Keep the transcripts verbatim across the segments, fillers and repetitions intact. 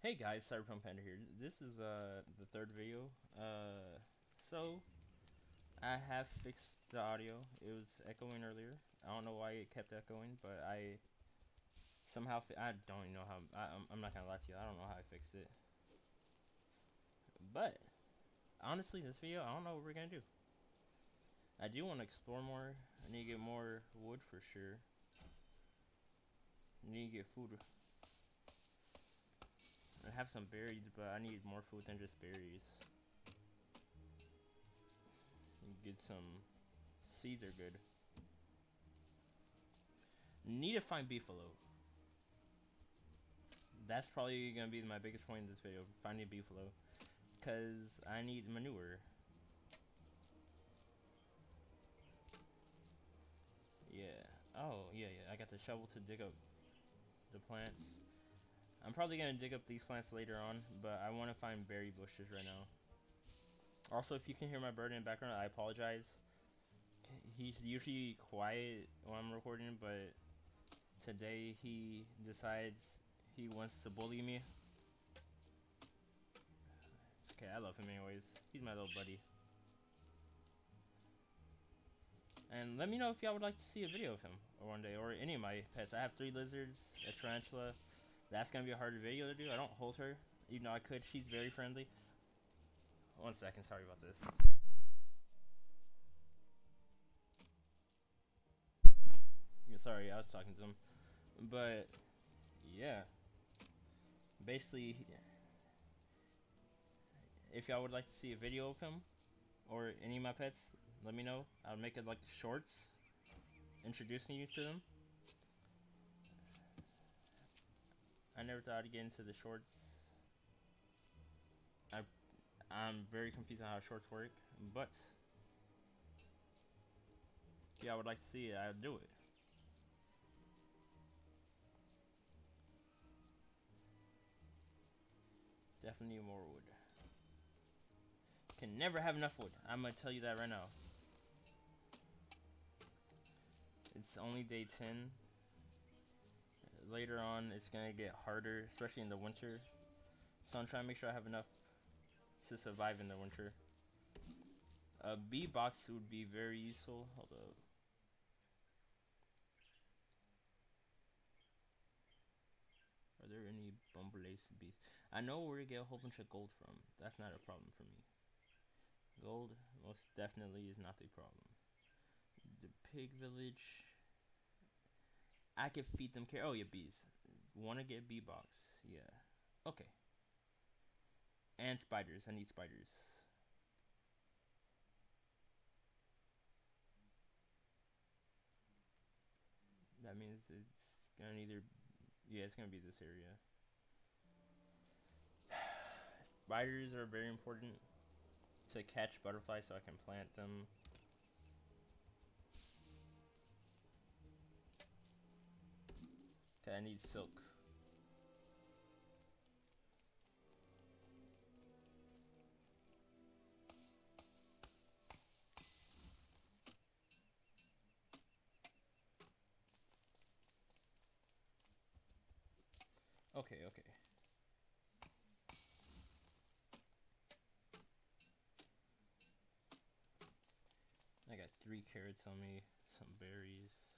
Hey guys, Cyberpunk Panda here. This is uh the third video. Uh, so I have fixed the audio. It was echoing earlier. I don't know why it kept echoing, but I somehow fi I don't even know how. I, I'm I'm not gonna lie to you. I don't know how I fixed it. But honestly, this video, I don't know what we're gonna do. I do want to explore more. I need to get more wood for sure. I need to get food. I have some berries, but I need more food than just berries. Get some seeds are good. Need to find beefalo. That's probably gonna be my biggest point in this video, finding beefalo, because I need manure. Yeah. Oh, yeah, yeah. I got the shovel to dig up the plants. I'm probably gonna dig up these plants later on, but I want to find berry bushes right now. Also, if you can hear my bird in the background, I apologize. He's usually quiet when I'm recording, but today he decides he wants to bully me. It's okay, I love him anyways. He's my little buddy. And let me know if y'all would like to see a video of him or one day, or any of my pets. I have three lizards, a tarantula. That's gonna be a harder video to do. I don't hold her, even though I could. She's very friendly. One second, sorry about this. Yeah, sorry, I was talking to him. But yeah, basically, if y'all would like to see a video of him or any of my pets, let me know. I'll make it like shorts, introducing you to them. I never thought I'd get into the shorts. I, I'm very confused on how shorts work, but if y'all would like to see it, I'll do it. Definitely more wood. Can never have enough wood. I'm gonna tell you that right now. It's only day ten. Later on, it's gonna get harder, especially in the winter. So I'm trying to make sure I have enough to survive in the winter. A bee box would be very useful. Hold up. Are there any bumbleace bees? I know where to get a whole bunch of gold from. That's not a problem for me. Gold most definitely is not the problem. The pig village. I could feed them care. Oh yeah, bees. Want to get bee box? Yeah. Okay. And spiders. I need spiders. That means it's gonna either. Yeah, it's gonna be this area. Spiders are very important to catch butterflies so I can plant them. Okay, I need silk. Okay, okay. I got three carrots on me, some berries.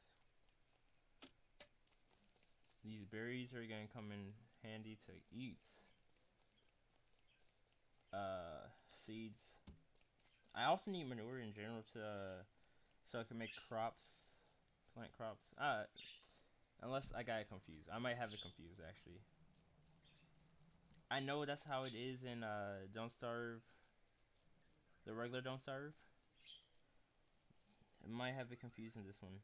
These berries are gonna come in handy to eat. Uh, seeds. I also need manure in general to, uh, so I can make crops, plant crops. Uh, unless I got it confused. I might have it confused actually. I know that's how it is in uh, Don't Starve, the regular Don't Starve. I might have it confused in this one.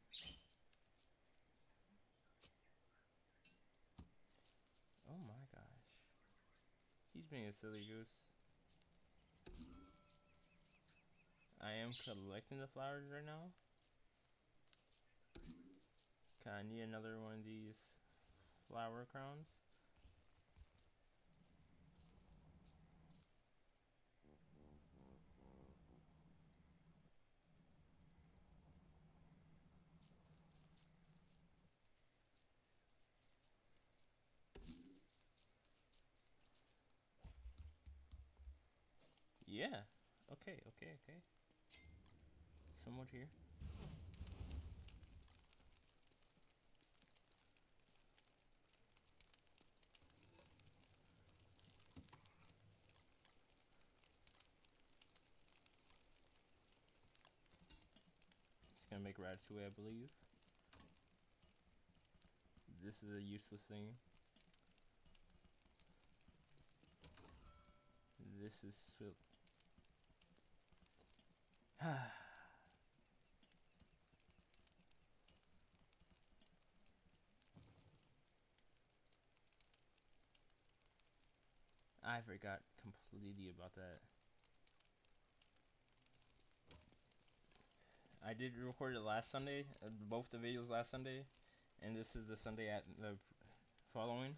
Oh my gosh. He's being a silly goose. I am collecting the flowers right now. Okay, I need another one of these flower crowns. Yeah. Okay, okay, okay. Somewhat here. It's gonna make ratatouille, I believe. This is a useless thing. This is so. I forgot completely about that. I did record it last Sunday, uh, both the videos last Sunday, and this is the Sunday at the following.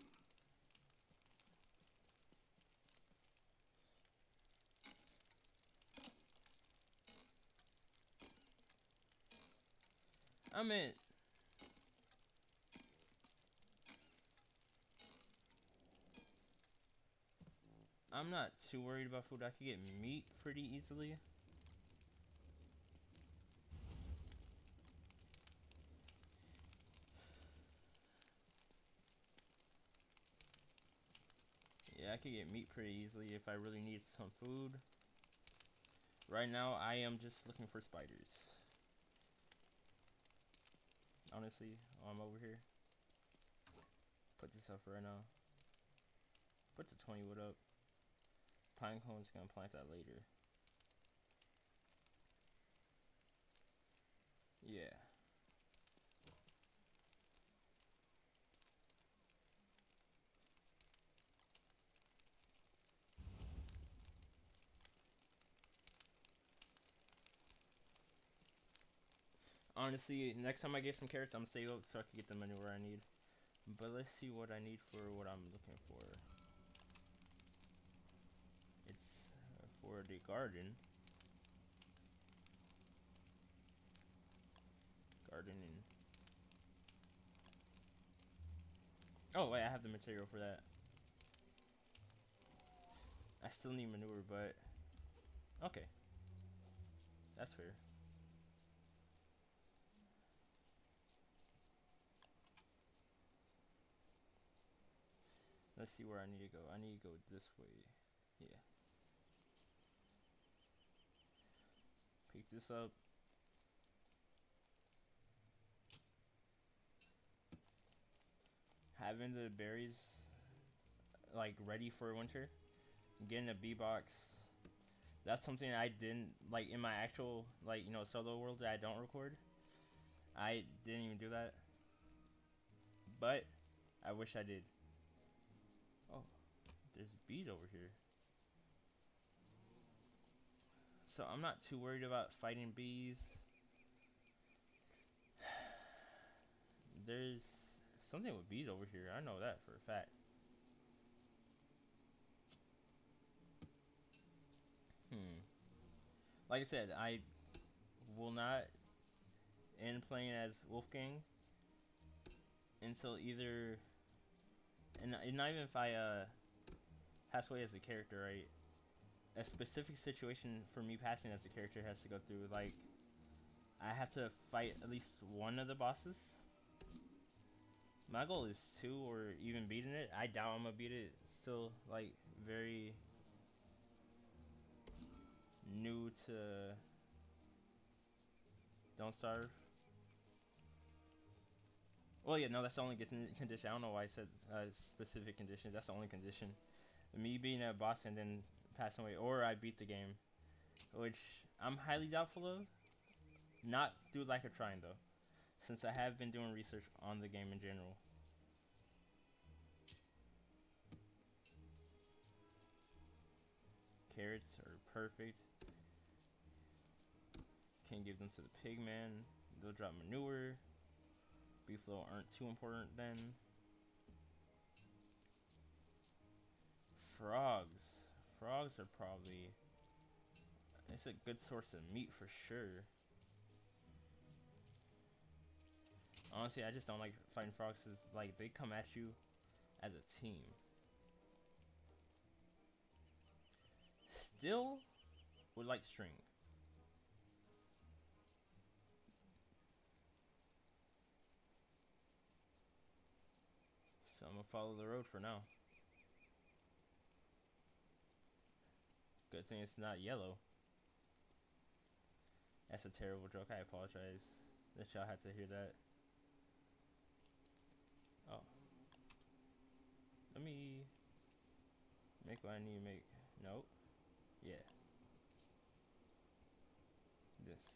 I mean, I'm not too worried about food. I could get meat pretty easily. Yeah, I could get meat pretty easily if I really need some food. Right now, I am just looking for spiders. Honestly, while I'm over here. Put this up right now. Put the twenty wood up. Pine cone's gonna plant that later. Yeah. Honestly, next time I get some carrots, I'm gonna save up so I can get the manure I need. But let's see what I need for what I'm looking for. It's uh, for the garden. Gardening. Oh wait, I have the material for that. I still need manure, but okay, that's fair. Let's see where I need to go. I need to go this way. Yeah. Pick this up. Having the berries like ready for winter. Getting a bee box. That's something I didn't like in my actual like you know solo world that I don't record. I didn't even do that, but I wish I did. Oh, there's bees over here. So I'm not too worried about fighting bees. There's something with bees over here. I know that for a fact. Hmm. Like I said, I will not end playing as Wolfgang until either, and, and not even if I uh, pass away as a character, right? A specific situation for me passing as a character has to go through. Like, I have to fight at least one of the bosses. My goal is two or even beating it. I doubt I'm gonna beat it. Still, like, very new to Don't Starve. Well, yeah, no, that's the only condition. I don't know why I said uh, specific conditions. That's the only condition. Me being a boss and then passing away, or I beat the game, which I'm highly doubtful of. Not do like a trying though, since I have been doing research on the game in general. Carrots are perfect. Can give them to the pigman. They'll drop manure. Beefalo aren't too important then. Frogs. Frogs are probably. It's a good source of meat for sure. Honestly, I just don't like fighting frogs. Cause, like they come at you as a team. still would like string. So I'm gonna follow the road for now. Good thing it's not yellow. That's a terrible joke. I apologize that y'all had to hear that. Oh. Let me make what I need to make. Nope. Yeah. This.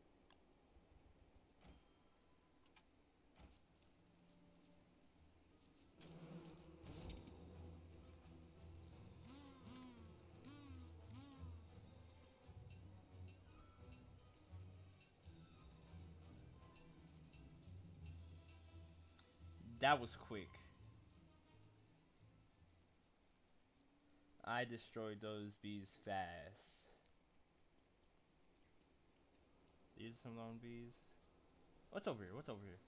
That was quick. I destroyed those bees fast. These are some lone bees. What's over here? What's over here?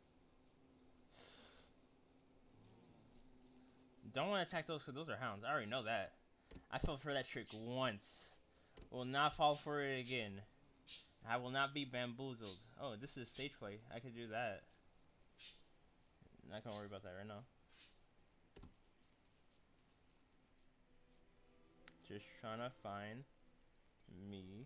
Don't want to attack those because those are hounds. I already know that. I fell for that trick once. Will not fall for it again. I will not be bamboozled. Oh, this is stage play. I could do that. Not gonna worry about that right now. Just trying to find me.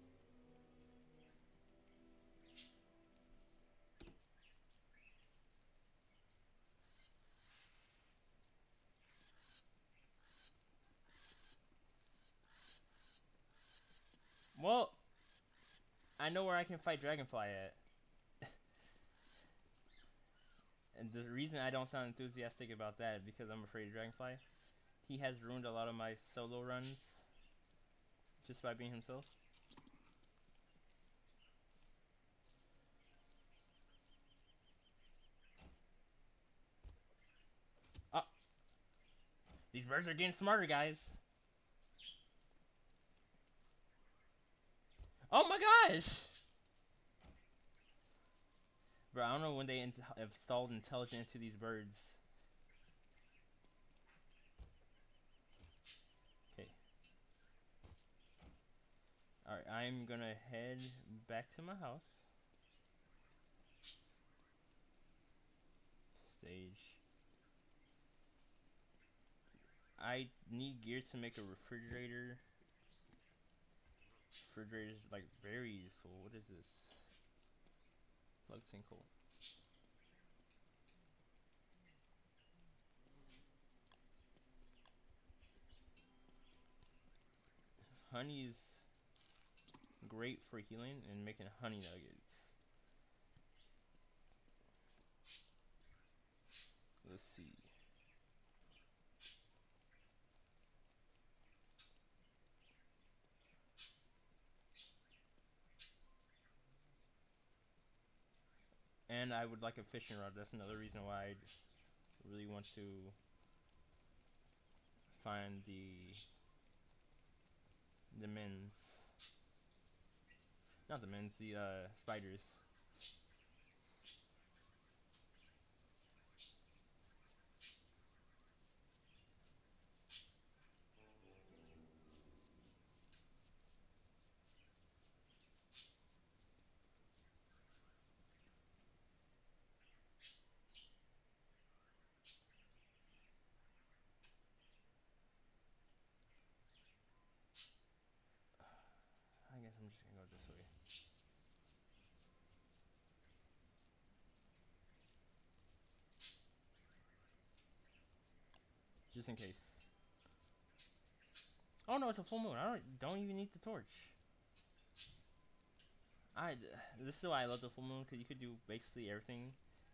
Well, I know where I can fight Dragonfly at. And the reason I don't sound enthusiastic about that is because I'm afraid of Dragonfly. He has ruined a lot of my solo runs just by being himself. Oh, these birds are getting smarter, guys. Oh my gosh! Bro, I don't know when they in installed intelligence into these birds. Okay. Alright, I'm gonna head back to my house. Stage. I need gears to make a refrigerator. Refrigerator is like very useful. What is this? Plug sinkhole. Honey is great for healing and making honey nuggets. Let's see. And I would like a fishing rod. That's another reason why I really want to find the the men's, not the men's, the uh, spiders. I guess I'm just gonna go this way. Just in case. Oh no, it's a full moon. I don't don't even need the torch. I this is why I love the full moon, because you could do basically everything.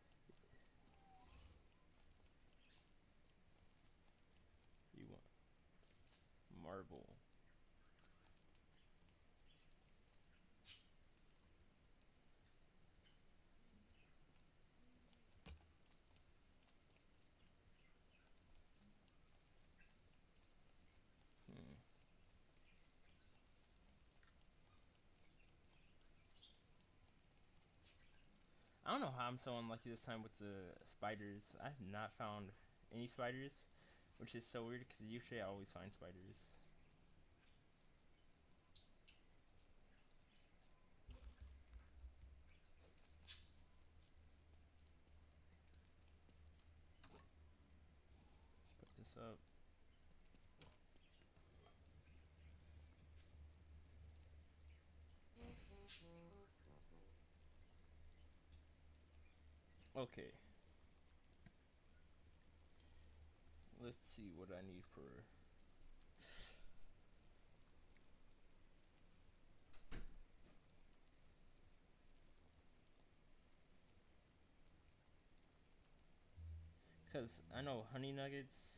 You want marble. Hmm. I don't know how I'm so unlucky this time with the spiders. I have not found any spiders, which is so weird because usually I always find spiders. What's up? Okay. Let's see what I need for. Because I know honey nuggets.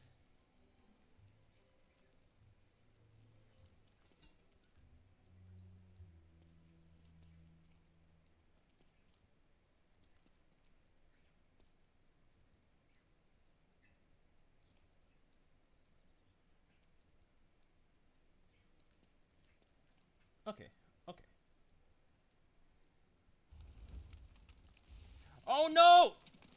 Okay. Okay. Oh no!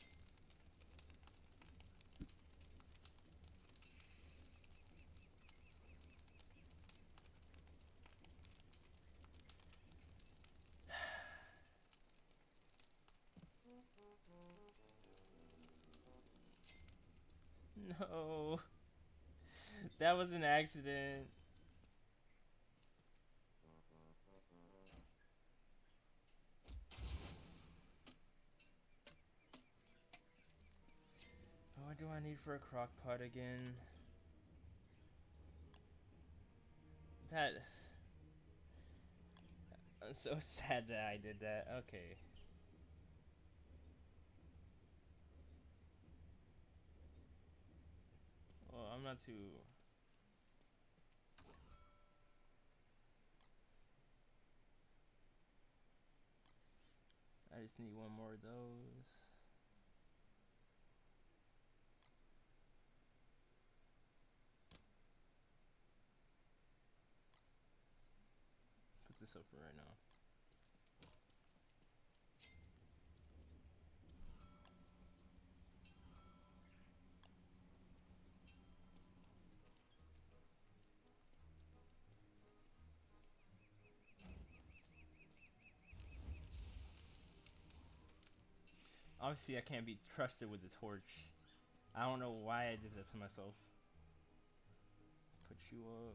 No. That was an accident. What do I need for a crock pot again? That. I'm so sad that I did that. Okay. Well, I'm not too. I just need one more of those. Put this up for right now. Obviously, I can't be trusted with the torch. I don't know why I did that to myself. Put you up.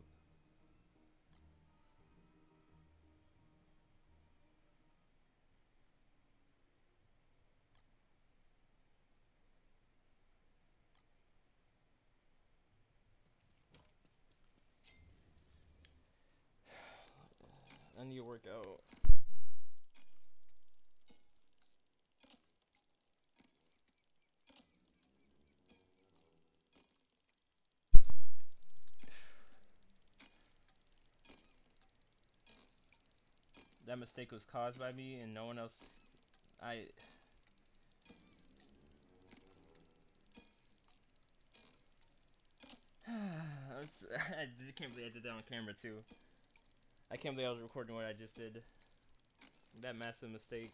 I need to work out. That mistake was caused by me and no one else. I. I can't believe I did that on camera too. I can't believe I was recording what I just did. That massive mistake.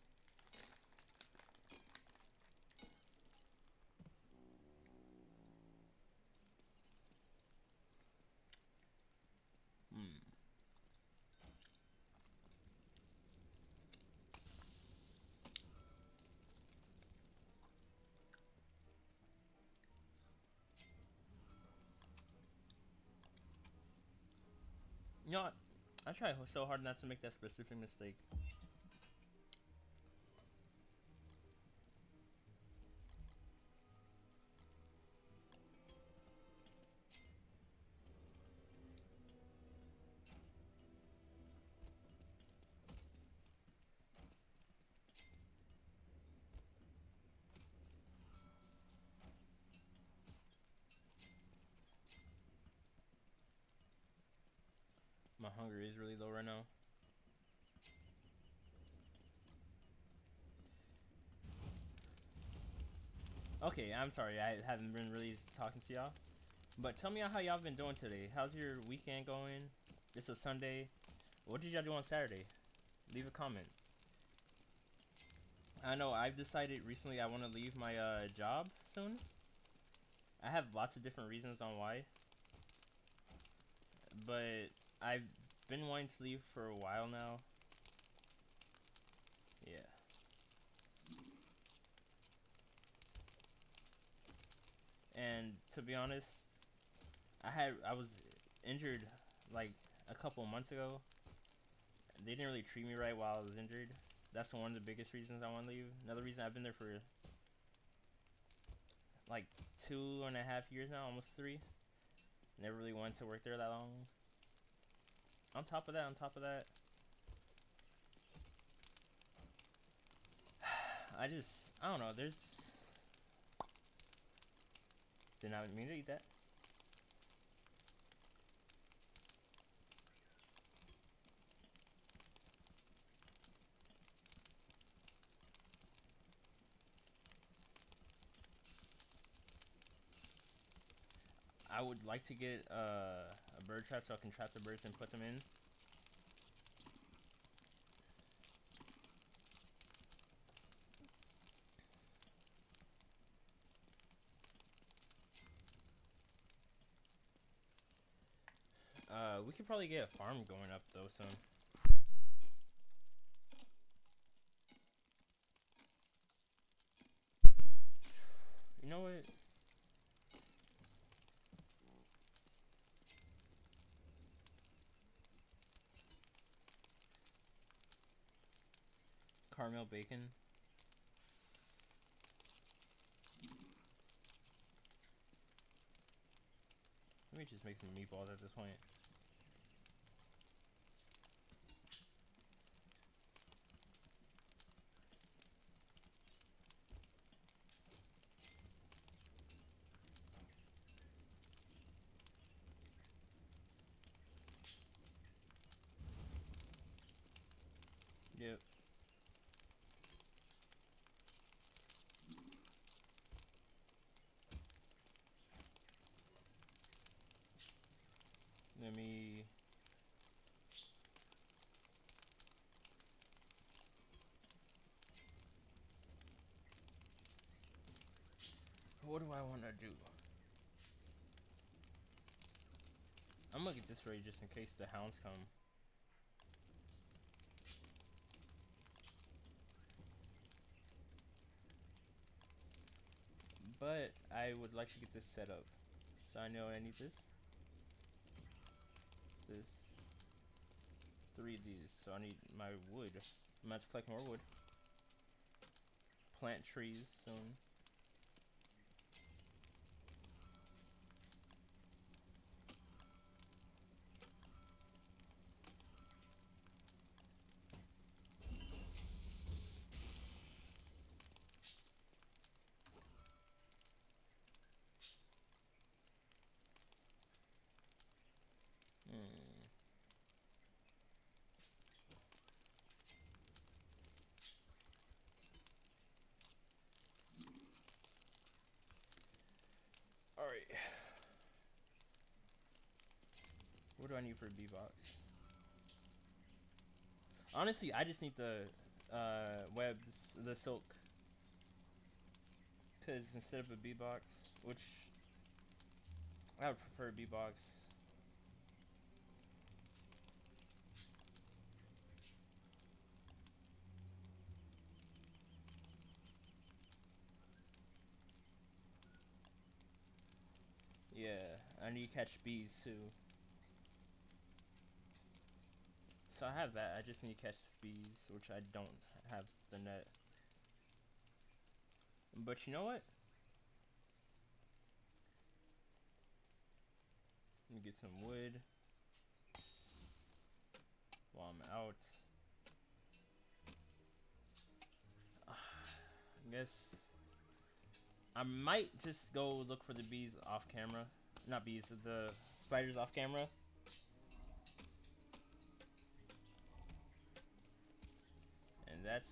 Hmm. You know what? I try so hard not to make that specific mistake. My hunger is really low right now. Okay, I'm sorry. I haven't been really talking to y'all. But tell me how y'all been doing today. How's your weekend going? It's a Sunday. What did y'all do on Saturday? Leave a comment. I know I've decided recently I want to leave my uh, job soon. I have lots of different reasons on why. But I've been wanting to leave for a while now. Yeah. And to be honest, I had I was injured like a couple months ago. They didn't really treat me right while I was injured. That's one of the biggest reasons I want to leave. Another reason, I've been there for like two and a half years now, almost three. Never really wanted to work there that long. On top of that, on top of that, I just, I don't know, there's, did not mean to eat that. I would like to get uh, a bird trap so I can trap the birds and put them in. Uh, we could probably get a farm going up though soon. You know what? Caramel bacon. Let me just make some meatballs at this point. Yep. Let me. What do I want to do? I'm gonna get this ready just in case the hounds come. But I would like to get this set up. So I know I need this. This. Three of these. So I need my wood. I'm about to collect more wood. Plant trees soon. Hmm. Alright. What do I need for a bee box? Honestly, I just need the uh, webs, the silk. Because instead of a bee box, which I would prefer a bee box. Yeah, I need to catch bees too. So I have that, I just need to catch bees, which I don't have the net. But you know what? Let me get some wood while I'm out. I guess I might just go look for the bees off camera. Not bees, the spiders off camera. And that's...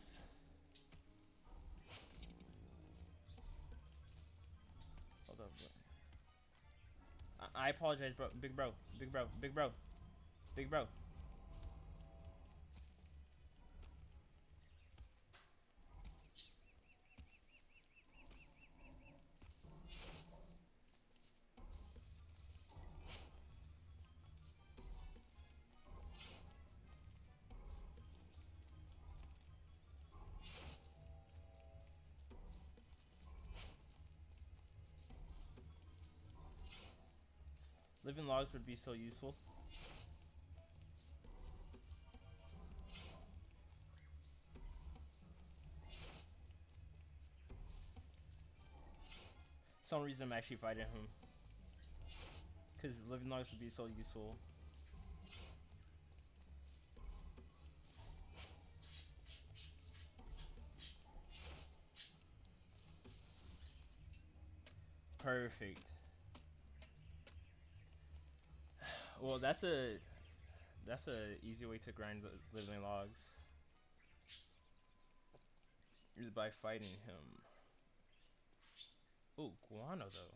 Hold up. I, I apologize, bro. Big bro. Big bro. Big bro. Big bro. Living logs would be so useful. Some reason I'm actually fighting him. Because living logs would be so useful. Perfect. Well, that's a that's a easy way to grind living logs. Is by fighting him. Ooh, guano though.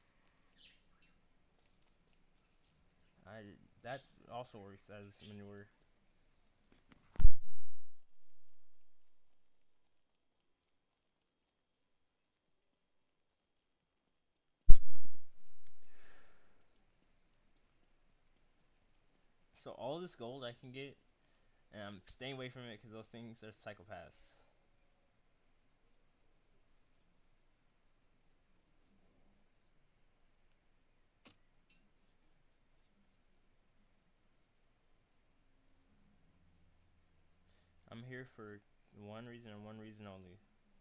I that also works as manure. So all this gold I can get, and I'm staying away from it because those things are psychopaths. I'm here for one reason and one reason only.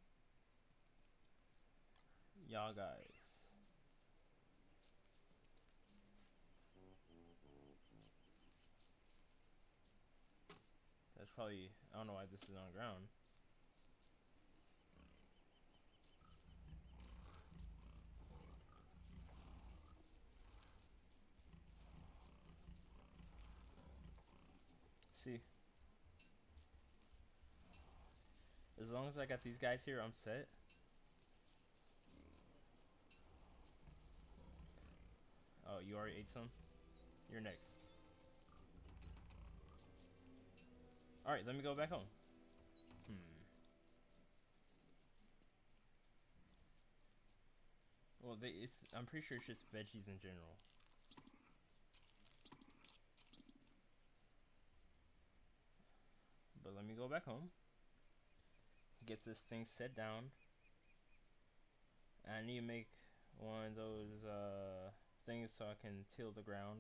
Y'all guys. That's probably, I don't know why this is on the ground. See, as long as I got these guys here, I'm set. Oh, you already ate some? You're next. Alright, let me go back home. Hmm. Well, they, it's, I'm pretty sure it's just veggies in general. But let me go back home. Get this thing set down. And I need to make one of those uh, things so I can till the ground.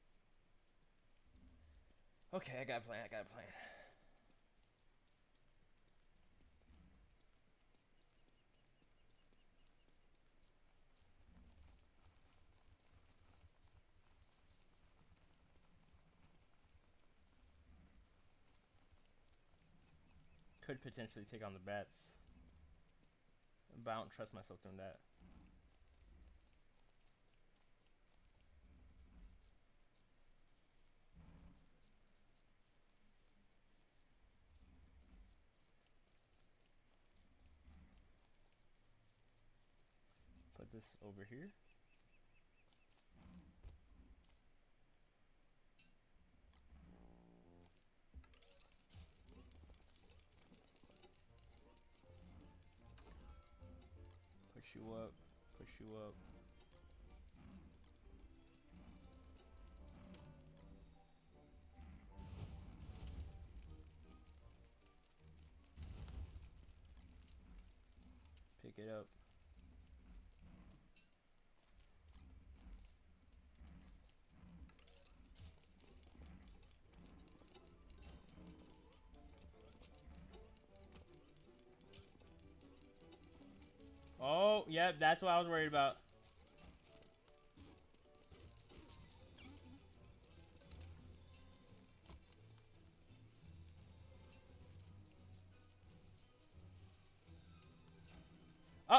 Okay, I got a plan, I got a plan. Could potentially take on the bats. But I don't trust myself doing that. Put this over here. Push you up, push you up. Pick it up. Oh, yeah, that's what I was worried about. Oh!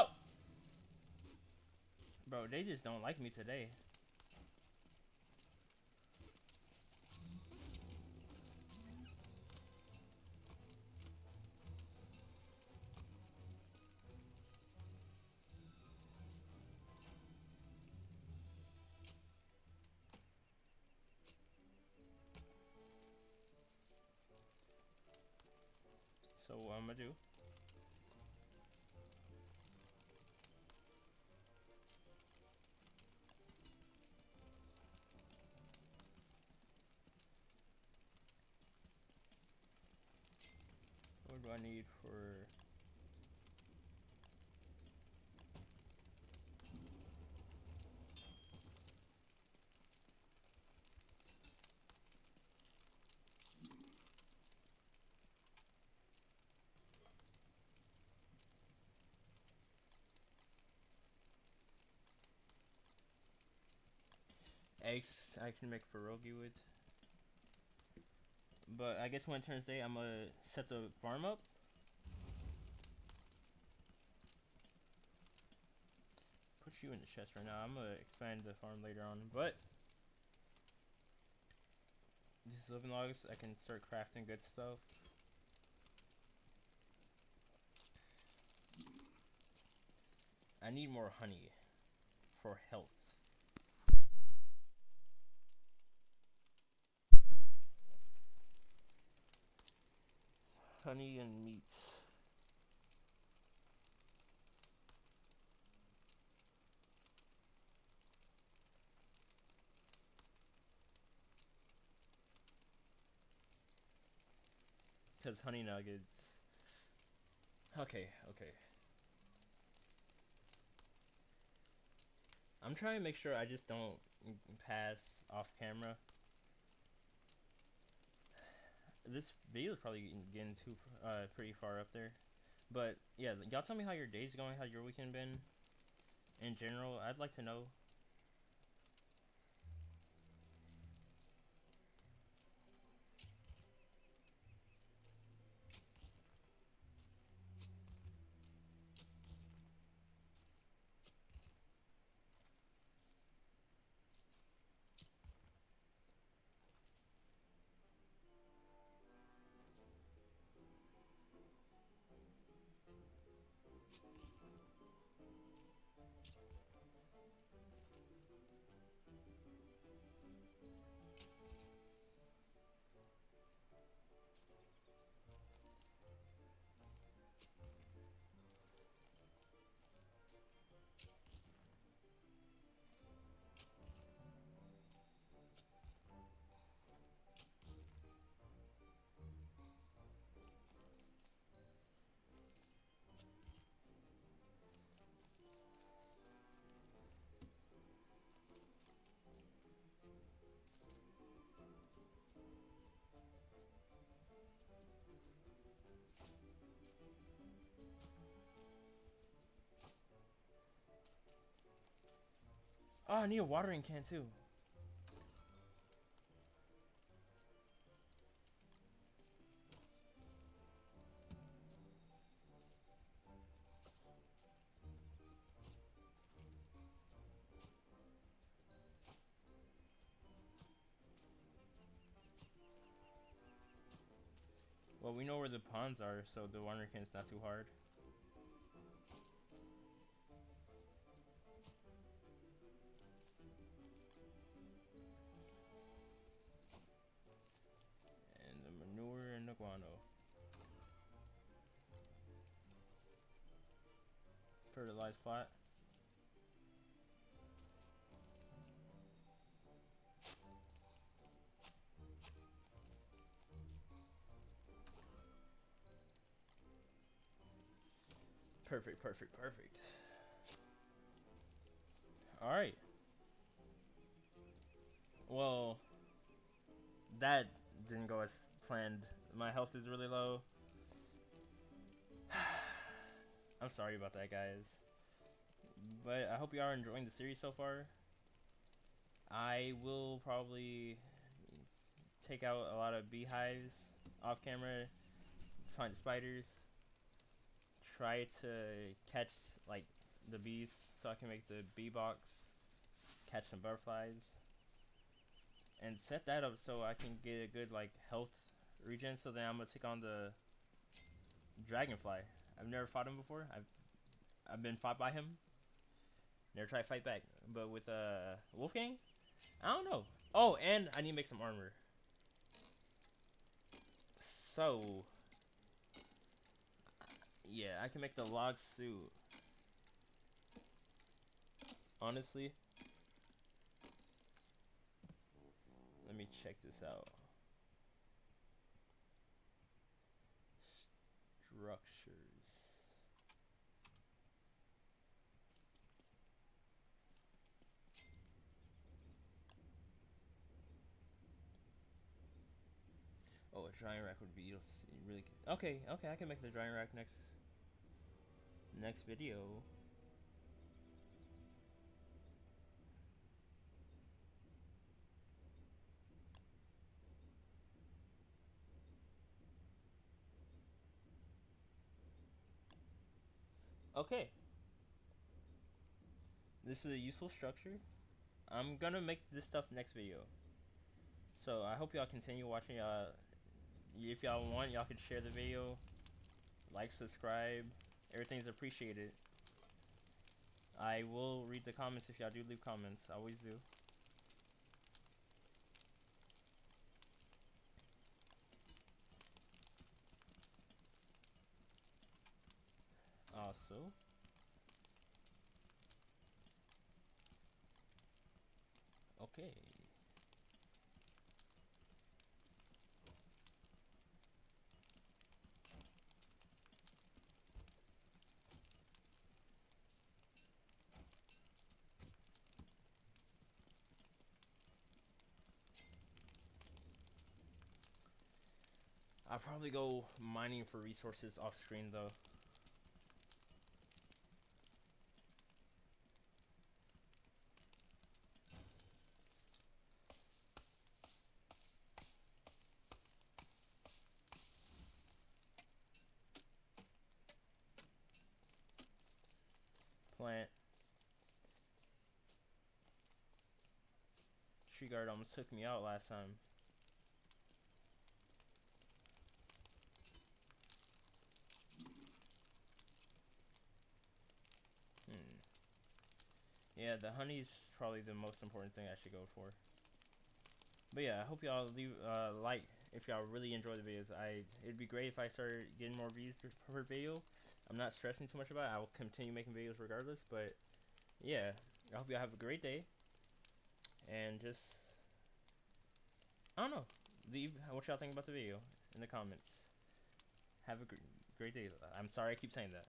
Bro, they just don't like me today. So what I'm gonna do? What do I need for... eggs I can make pierogi with. But I guess when it turns day, I'm gonna set the farm up. Put you in the chest right now. I'm gonna expand the farm later on. But these living logs, I can start crafting good stuff. I need more honey for health. Honey and meat. Because honey nuggets. Okay, okay. I'm trying to make sure I just don't pass off camera. This video is probably getting too uh, pretty far up there. But yeah, y'all tell me how your day's going, how your weekend been in general. I'd like to know. Oh, I need a watering can too. Well, we know where the ponds are, so the watering can's not too hard. And the manure and the guano. Fertilized plot. Perfect, perfect, perfect. Alright. Well, that didn't go as planned. My health is really low. I'm sorry about that, guys. But I hope you are enjoying the series so far. I will probably take out a lot of beehives off camera, find spiders, try to catch like the bees so I can make the bee box, catch some butterflies, and set that up so I can get a good like health regen. So then I'm gonna take on the dragonfly. I've never fought him before. I've I've been fought by him. Never tried to fight back. But with uh Wolfgang, I don't know. Oh, and I need to make some armor. So yeah, I can make the log suit. Honestly, let me check this out. Structures. Oh, a drying rack would be really good. Okay, okay, I can make the drying rack next next video. Okay, this is a useful structure. I'm gonna make this stuff next video. So I hope y'all continue watching. Uh, if y'all want, y'all can share the video, like, subscribe. Everything's appreciated. I will read the comments if y'all do leave comments. I always do. Also, okay. I'll probably go mining for resources off screen though. Plant. Tree guard almost took me out last time. Hmm. Yeah, the honey's probably the most important thing I should go for. But yeah, I hope y'all leave uh, like if y'all really enjoy the videos. I it'd be great if I started getting more views per video. I'm not stressing too much about it. I will continue making videos regardless. But yeah, I hope y'all have a great day. And just I don't know, leave what y'all think about the video in the comments. Have a great day. I'm sorry I keep saying that.